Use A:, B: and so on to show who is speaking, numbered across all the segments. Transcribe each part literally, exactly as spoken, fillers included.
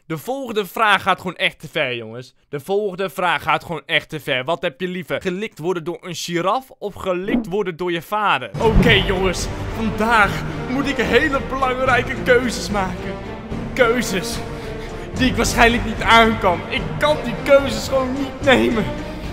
A: De volgende vraag gaat gewoon echt te ver, jongens. De volgende vraag gaat gewoon echt te ver. Wat heb je liever? Gelikt worden door een giraf of gelikt worden door je vader? Oké, okay, jongens. Vandaag moet ik hele belangrijke keuzes maken. Keuzes die ik waarschijnlijk niet aan kan. Ik kan die keuzes gewoon niet nemen.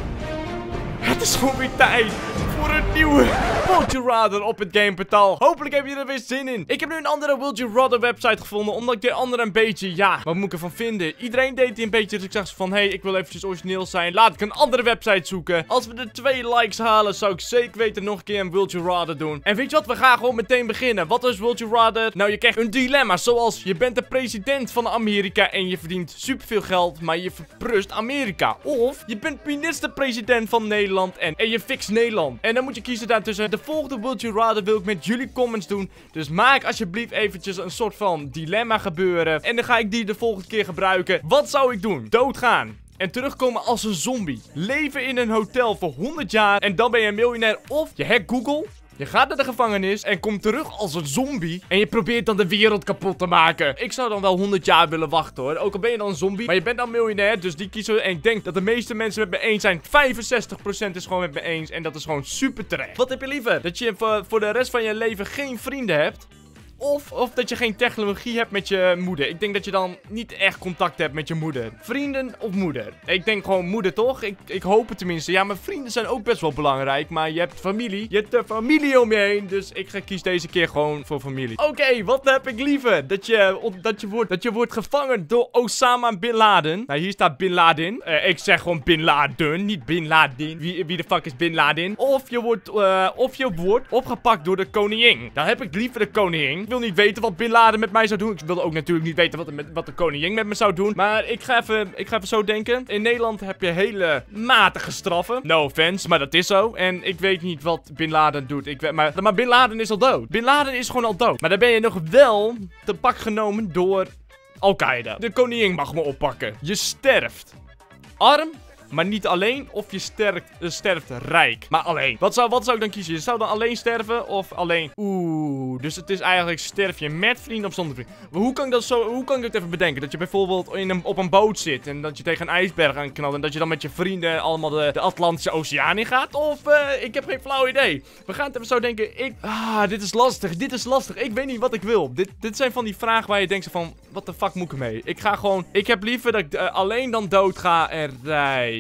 A: Het is gewoon weer tijd voor een nieuwe Would You Rather op het Gameportaal. Hopelijk heb je er weer zin in. Ik heb nu een andere Would You Rather website gevonden, omdat ik de andere een beetje, ja, wat moet ik ervan vinden? Iedereen deed die een beetje, dus ik zag van, hé, hey, ik wil eventjes origineel zijn. Laat ik een andere website zoeken. Als we de twee likes halen, zou ik zeker weten nog een keer een Would You Rather doen. En weet je wat? We gaan gewoon meteen beginnen. Wat is Would You Rather? Nou, je krijgt een dilemma, zoals je bent de president van Amerika en je verdient superveel geld, maar je verprust Amerika. Of je bent minister-president van Nederland en, en je fixt Nederland. En dan moet je kiezen daartussen. De volgende Would You Rather wil ik met jullie comments doen. Dus maak alsjeblieft eventjes een soort van dilemma gebeuren. En dan ga ik die de volgende keer gebruiken. Wat zou ik doen? Doodgaan. En terugkomen als een zombie. Leven in een hotel voor honderd jaar. En dan ben je een miljonair. Of je hackt Google. Je gaat naar de gevangenis en komt terug als een zombie. En je probeert dan de wereld kapot te maken. Ik zou dan wel honderd jaar willen wachten, hoor. Ook al ben je dan een zombie. Maar je bent dan miljonair, dus die kiezen we. En ik denk dat de meeste mensen met me eens zijn. vijfenzestig procent is gewoon met me eens. En dat is gewoon super terecht. Wat heb je liever? Dat je voor, voor de rest van je leven geen vrienden hebt? Of, of dat je geen technologie hebt met je moeder. Ik denk dat je dan niet echt contact hebt met je moeder. Vrienden of moeder? Ik denk gewoon moeder, toch? Ik, ik hoop het tenminste. Ja, mijn vrienden zijn ook best wel belangrijk. Maar je hebt familie. Je hebt de familie om je heen. Dus ik ga kies deze keer gewoon voor familie. Oké, okay, wat heb ik liever? Dat je, dat, je wordt, dat je wordt gevangen door Osama Bin Laden. Nou, hier staat Bin Laden. Uh, ik zeg gewoon Bin Laden, niet Bin Laden. Wie, wie de fuck is Bin Laden? Of je wordt, uh, of je wordt opgepakt door de koningin. Dan heb ik liever de koningin. Ik wil niet weten wat Bin Laden met mij zou doen. Ik wilde ook natuurlijk niet weten wat de, wat de koningin met me zou doen. Maar ik ga, even, ik ga even zo denken. In Nederland heb je hele matige straffen. No offense, maar dat is zo. En ik weet niet wat Bin Laden doet. Ik weet, maar, maar Bin Laden is al dood. Bin Laden is gewoon al dood. Maar dan ben je nog wel te pak genomen door Al-Qaeda. De koningin mag me oppakken. Je sterft. Arm. Maar niet alleen, of je sterft, uh, sterft rijk. Maar alleen. Wat zou, wat zou ik dan kiezen? Je zou dan alleen sterven of alleen? Oeh, dus het is eigenlijk sterf je met vrienden of zonder vrienden. Hoe kan ik dat zo, hoe kan ik dat even bedenken? Dat je bijvoorbeeld in een, op een boot zit en dat je tegen een ijsberg aan knalt en dat je dan met je vrienden allemaal de, de Atlantische Oceaan in gaat? Of, uh, ik heb geen flauw idee. We gaan het even zo denken. Ik, ah, dit is lastig, dit is lastig. Ik weet niet wat ik wil. Dit, dit zijn van die vragen waar je denkt van, wat de fuck moet ik ermee? Ik ga gewoon, ik heb liever dat ik uh, alleen dan dood ga en rijk.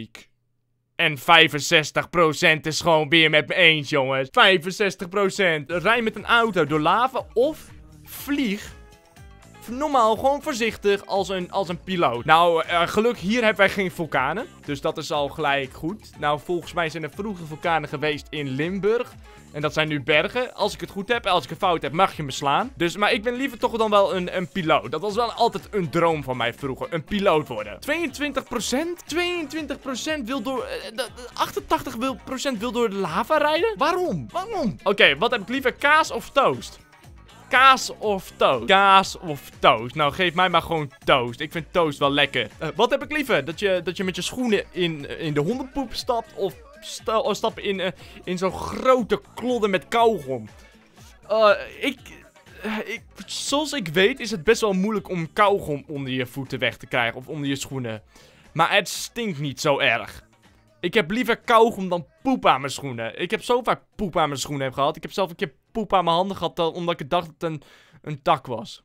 A: En vijfenzestig procent is gewoon weer met me eens, jongens. vijfenzestig procent. Rij met een auto door lava of vlieg. Normaal, gewoon voorzichtig als een, als een piloot. Nou, uh, geluk, hier hebben wij geen vulkanen. Dus dat is al gelijk goed. Nou, volgens mij zijn er vroeger vulkanen geweest in Limburg. En dat zijn nu bergen. Als ik het goed heb, als ik het fout heb, mag je me slaan. Dus, maar ik ben liever toch dan wel een, een piloot. Dat was wel altijd een droom van mij vroeger. Een piloot worden. tweeëntwintig procent? tweeëntwintig procent wil door... Uh, achtentachtig procent wil door de lava rijden? Waarom? Waarom? Oké, okay, wat heb ik liever? Kaas of toast? Kaas of toast? Kaas of toast? Nou, geef mij maar gewoon toast. Ik vind toast wel lekker. Uh, wat heb ik liever? Dat je, dat je met je schoenen in, in de hondenpoep stapt of... Sta stappen in, uh, in zo'n grote klodden met kauwgom. Uh, ik, uh, ik... Zoals ik weet is het best wel moeilijk om kauwgom onder je voeten weg te krijgen. Of onder je schoenen. Maar het stinkt niet zo erg. Ik heb liever kauwgom dan poep aan mijn schoenen. Ik heb zo vaak poep aan mijn schoenen heb gehad. Ik heb zelf een keer poep aan mijn handen gehad. Omdat ik dacht dat het een, een tak was.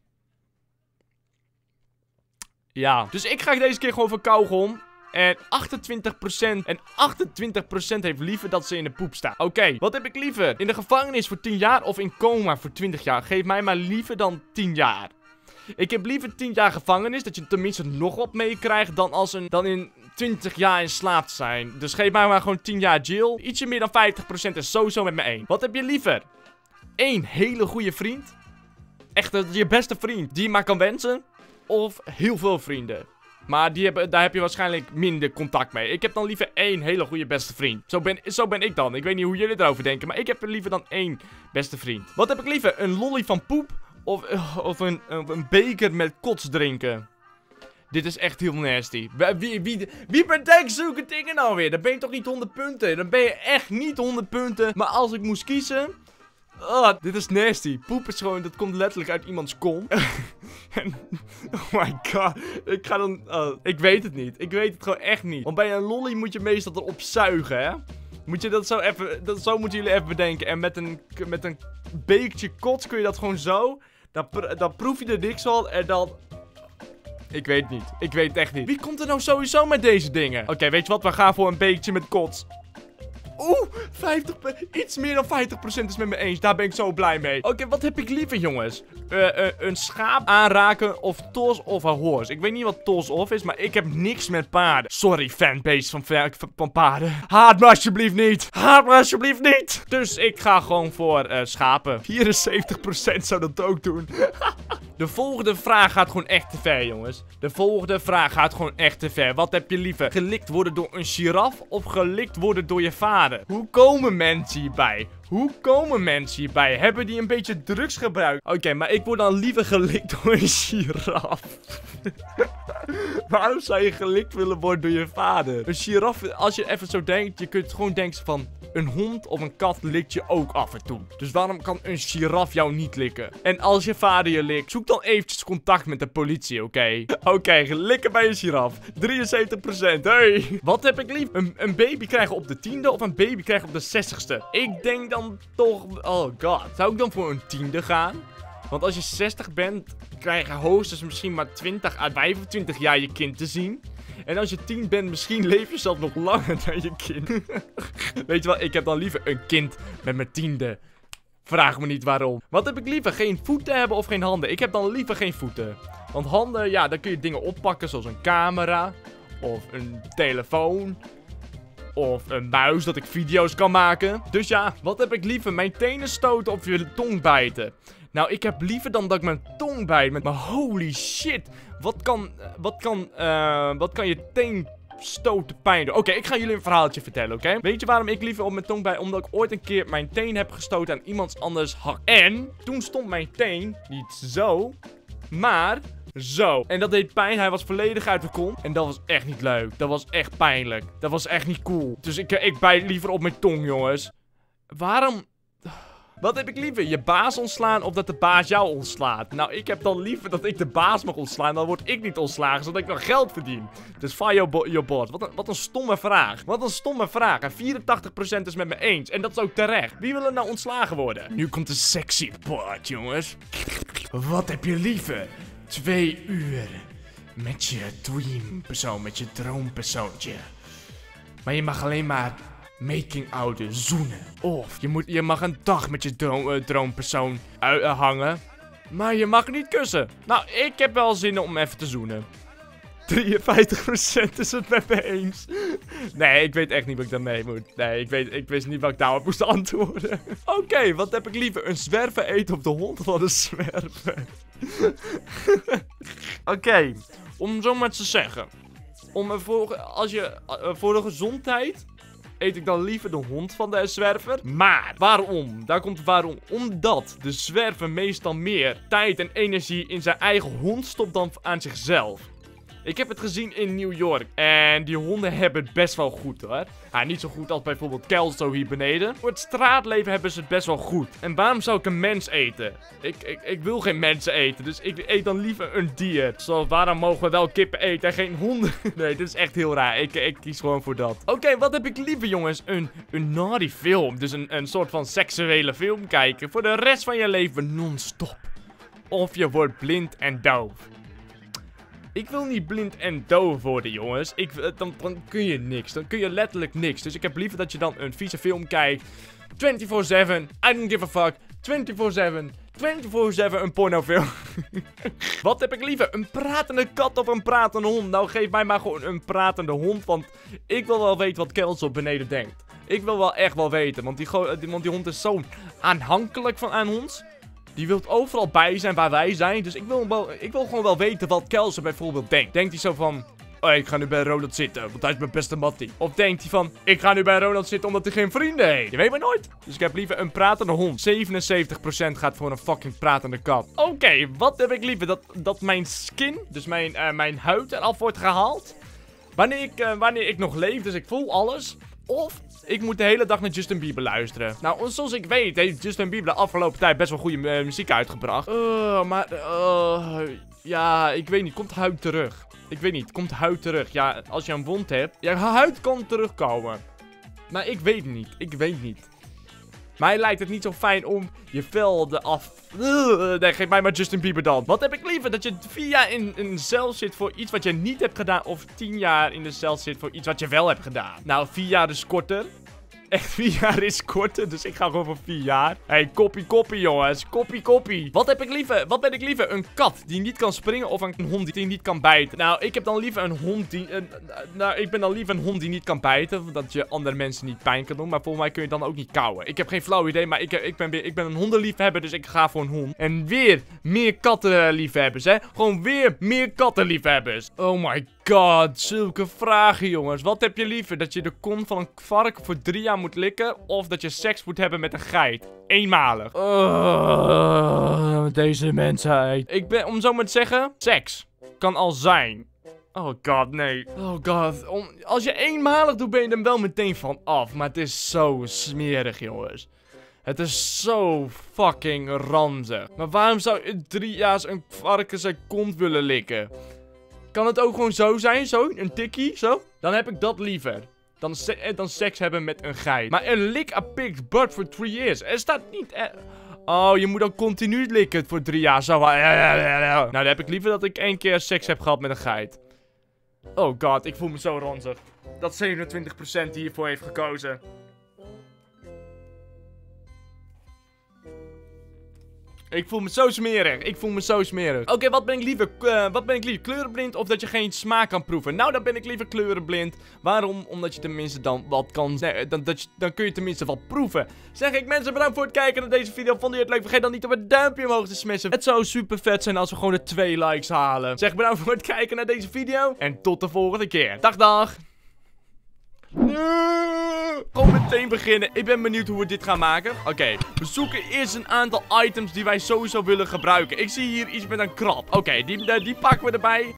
A: Ja. Dus ik ga deze keer gewoon voor kauwgom. En achtentwintig procent. En achtentwintig procent heeft liever dat ze in de poep staan. Oké, okay, wat heb ik liever? In de gevangenis voor tien jaar of in coma voor twintig jaar? Geef mij maar liever dan tien jaar. Ik heb liever tien jaar gevangenis. Dat je tenminste nog wat meekrijgt. Dan, als een, dan in twintig jaar in slaap te zijn. Dus geef mij maar gewoon tien jaar jail. Ietsje meer dan vijftig procent is sowieso met me één. Wat heb je liever? Eén hele goede vriend. Echt uh, je beste vriend. Die je maar kan wensen. Of heel veel vrienden. Maar die hebben, daar heb je waarschijnlijk minder contact mee. Ik heb dan liever één hele goede beste vriend. Zo ben, zo ben ik dan. Ik weet niet hoe jullie erover denken. Maar ik heb er liever dan één beste vriend. Wat heb ik liever? Een lolly van poep? Of, uh, of een, uh, een beker met kots drinken? Dit is echt heel nasty. Wie, wie, wie bedenkt zulke dingen nou weer? Dan ben je toch niet honderd punten? Dan ben je echt niet honderd punten. Maar als ik moest kiezen... Oh, dit is nasty. Poep is gewoon, dat komt letterlijk uit iemands kont. En, oh my god. Ik ga dan, uh, ik weet het niet. Ik weet het gewoon echt niet. Want bij een lolly moet je meestal erop zuigen, hè? Moet je dat zo even, dat, zo moeten jullie even bedenken. En met een, met een bekertje kots kun je dat gewoon zo. Dan, dan proef je er niks van en dan... Ik weet het niet. Ik weet het echt niet. Wie komt er nou sowieso met deze dingen? Oké, okay, weet je wat? We gaan voor een bekertje met kots. Oeh, vijftig, iets meer dan vijftig procent is met me eens. Daar ben ik zo blij mee. Oké, okay, wat heb ik liever, jongens? Uh, uh, een schaap aanraken of tos of een horse. Ik weet niet wat tos of is, maar ik heb niks met paarden. Sorry, fanbase van, van, van paarden. Haat me alsjeblieft niet. Haat me alsjeblieft niet. Dus ik ga gewoon voor uh, schapen. vierenzeventig procent zou dat ook doen. De volgende vraag gaat gewoon echt te ver, jongens. De volgende vraag gaat gewoon echt te ver. Wat heb je liever? Gelikt worden door een giraf of gelikt worden door je vader? Hoe komen mensen hierbij? Hoe komen mensen hierbij? Hebben die een beetje drugs gebruikt? Oké, okay, maar ik word dan liever gelikt door een giraf. Waarom zou je gelikt willen worden door je vader? Een giraf, als je even zo denkt, je kunt gewoon denken van... Een hond of een kat likt je ook af en toe. Dus waarom kan een giraf jou niet likken? En als je vader je likt, zoek dan eventjes contact met de politie, oké? Okay? Oké, okay, likken bij een giraf. drieënzeventig procent, hey! Wat heb ik lief? Een, een baby krijgen op de tiende of een baby krijgen op de zestigste? Ik denk dan toch... Oh god. Zou ik dan voor een tiende gaan? Want als je zestig bent, krijg je hoogstens misschien maar twintig à vijfentwintig jaar je kind te zien. En als je tien bent, misschien leef je zelf nog langer dan je kind. Weet je wel, ik heb dan liever een kind met mijn tiende. Vraag me niet waarom. Wat heb ik liever? Geen voeten hebben of geen handen? Ik heb dan liever geen voeten. Want handen, ja, dan kun je dingen oppakken zoals een camera. Of een telefoon. Of een muis dat ik video's kan maken. Dus ja, wat heb ik liever? Mijn tenen stoten of je tong bijten? Nou, ik heb liever dan dat ik mijn tong bijt met mijn holy shit. Wat kan, wat kan, uh, wat kan je teen stoten pijn doen? Oké, okay, ik ga jullie een verhaaltje vertellen, oké? Okay? Weet je waarom ik liever op mijn tong bijt? Omdat ik ooit een keer mijn teen heb gestoten aan iemands anders hak. En toen stond mijn teen niet zo, maar... Zo. En dat deed pijn. Hij was volledig uit de kont. En dat was echt niet leuk. Dat was echt pijnlijk. Dat was echt niet cool. Dus ik, ik bijt liever op mijn tong, jongens. Waarom... Wat heb ik liever? Je baas ontslaan of dat de baas jou ontslaat? Nou, ik heb dan liever dat ik de baas mag ontslaan. Dan word ik niet ontslagen, zodat ik nog geld verdien. Dus fire your, bo your boss. Wat een, wat een stomme vraag. Wat een stomme vraag. En vierentachtig procent is met me eens. En dat is ook terecht. Wie wil er nou ontslagen worden? Nu komt de sexy part, jongens. Wat heb je liever? Twee uur met je dreampersoon, met je droompersoontje. Maar je mag alleen maar making outen zoenen. Of je, moet, je mag een dag met je droom, uh, droompersoon uh, hangen. Maar je mag niet kussen. Nou, ik heb wel zin om even te zoenen. drieënvijftig procent is het met me eens. Nee, ik weet echt niet wat ik daarmee moet. Nee, ik, weet, ik wist niet wat ik daarop moest antwoorden. Oké, okay, wat heb ik liever? Een zwerver eten op de hond van een zwerver? Oké, okay, om zo maar te zeggen. Om voor, als je, uh, voor de gezondheid eet ik dan liever de hond van de zwerver. Maar, waarom? Daar komt waarom. Omdat de zwerver meestal meer tijd en energie in zijn eigen hond stopt dan aan zichzelf. Ik heb het gezien in New York. En die honden hebben het best wel goed, hoor. Ja, niet zo goed als bijvoorbeeld Kelso hier beneden. Voor het straatleven hebben ze het best wel goed. En waarom zou ik een mens eten? Ik, ik, ik wil geen mensen eten. Dus ik eet dan liever een dier. Zo, waarom mogen we wel kippen eten en geen honden? Nee, dit is echt heel raar. Ik, ik kies gewoon voor dat. Oké, okay, wat heb ik liever, jongens? Een, een naughty film. Dus een, een soort van seksuele film kijken. Voor de rest van je leven non-stop. Of je wordt blind en doof. Ik wil niet blind en doof worden, jongens. Ik, dan, dan kun je niks. Dan kun je letterlijk niks. Dus ik heb liever dat je dan een vieze film kijkt. vierentwintig zeven. I don't give a fuck. vierentwintig zeven. vierentwintig zeven een pornofilm. Wat heb ik liever? Een pratende kat of een pratende hond? Nou, geef mij maar gewoon een pratende hond. Want ik wil wel weten wat Kelso beneden denkt. Ik wil wel echt wel weten. Want die, want die hond is zo aanhankelijk van aan ons. Die wil overal bij zijn waar wij zijn. Dus ik wil, wel, ik wil gewoon wel weten wat Kelso bijvoorbeeld denkt. Denkt hij zo van... Oh, ik ga nu bij Ronald zitten, want hij is mijn beste mattie. Of denkt hij van... Ik ga nu bij Ronald zitten omdat hij geen vrienden heeft. Je weet maar nooit. Dus ik heb liever een pratende hond. zevenenzeventig procent gaat voor een fucking pratende kat. Oké, okay, wat heb ik liever? Dat, dat mijn skin, dus mijn, uh, mijn huid eraf wordt gehaald. Wanneer ik, uh, wanneer ik nog leef, dus ik voel alles... Of ik moet de hele dag naar Justin Bieber luisteren. Nou, zoals ik weet heeft Justin Bieber de afgelopen tijd best wel goede uh, muziek uitgebracht. Uh, maar, uh, ja, ik weet niet. Komt huid terug? Ik weet niet. Komt huid terug? Ja, als je een wond hebt. Ja, huid kan terugkomen. Maar ik weet niet. Ik weet niet. Mij lijkt het niet zo fijn om je vel eraf... Uh, nee, geef mij maar Justin Bieber dan. Wat heb ik liever? Dat je vier jaar in een cel zit voor iets wat je niet hebt gedaan. Of tien jaar in de cel zit voor iets wat je wel hebt gedaan. Nou, vier jaar is korter. Echt, vier jaar is korter, dus ik ga gewoon voor vier jaar. Hé, hey, koppie, koppie, jongens. Koppie, koppie. Wat heb ik liever? Wat ben ik liever? Een kat die niet kan springen of een hond die niet kan bijten? Nou, ik heb dan liever een hond die... Uh, nou, ik ben dan liever een hond die niet kan bijten. Dat je andere mensen niet pijn kan doen. Maar volgens mij kun je dan ook niet kauwen. Ik heb geen flauw idee, maar ik, ik, ben, weer, ik ben een hondenliefhebber, dus ik ga voor een hond. En weer meer kattenliefhebbers, hè. Gewoon weer meer kattenliefhebbers. Oh my god, zulke vragen, jongens. Wat heb je liever? Dat je de kont van een vark voor drie jaar moet likken, of dat je seks moet hebben met een geit? Eenmalig. Uh, deze mensheid. Ik ben, om zo maar te zeggen, seks kan al zijn. Oh god, nee. Oh god. Om, als je eenmalig doet, ben je er wel meteen van af. Maar het is zo smerig, jongens. Het is zo fucking ranzig. Maar waarom zou in drie jaar een varken zijn kont willen likken? Kan het ook gewoon zo zijn? Zo? Een tikkie? Zo? Dan heb ik dat liever. Dan, se dan seks hebben met een geit. Maar een lick a pig's butt for three years. Er staat niet... Er... Oh, je moet dan continu likken voor drie jaar. Zo. Nou, dan heb ik liever dat ik één keer seks heb gehad met een geit. Oh god, ik voel me zo ranzig. Dat zevenentwintig procent hiervoor heeft gekozen. Ik voel me zo smerig. Ik voel me zo smerig. Oké, okay, wat ben ik liever? Uh, wat ben ik liever? Kleurenblind of dat je geen smaak kan proeven? Nou, dan ben ik liever kleurenblind. Waarom? Omdat je tenminste dan wat kan zeggen. Dan, dat je, dan kun je tenminste wat proeven. Zeg ik mensen, bedankt voor het kijken naar deze video. Vond je het leuk? Vergeet dan niet om een duimpje omhoog te smessen. Het zou super vet zijn als we gewoon de twee likes halen. Zeg bedankt voor het kijken naar deze video. En tot de volgende keer. Dag, dag. Gewoon meteen beginnen. Ik ben benieuwd hoe we dit gaan maken. Oké, okay. We zoeken eerst een aantal items die wij sowieso willen gebruiken. Ik zie hier iets met een krab. Oké, okay, die, die pakken we erbij.